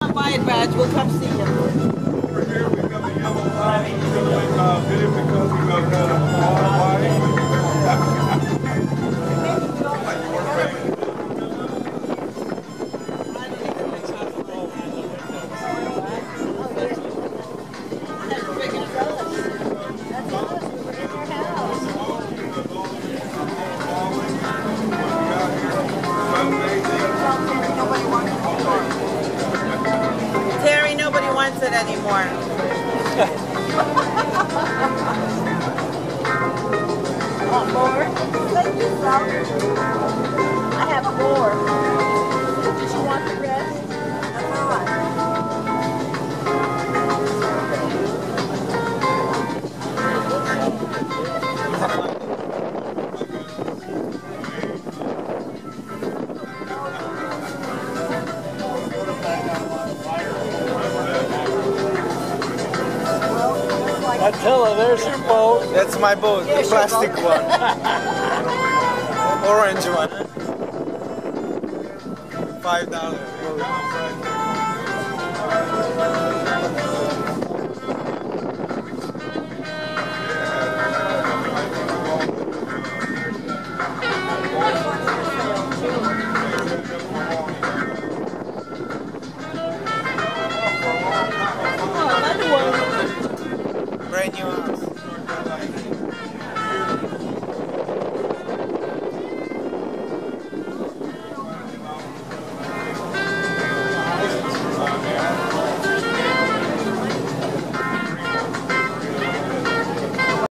come buy it, Badge. We'll come see you. Over here we got a yellow line. We're going to bid it because we got a white. Terry, nobody wants it anymore. Want more? Thank you, Sal. I have more. Did you want the rest? Come on. Attila, there's your boat. That's my boat, the plastic one. Orange one. $5.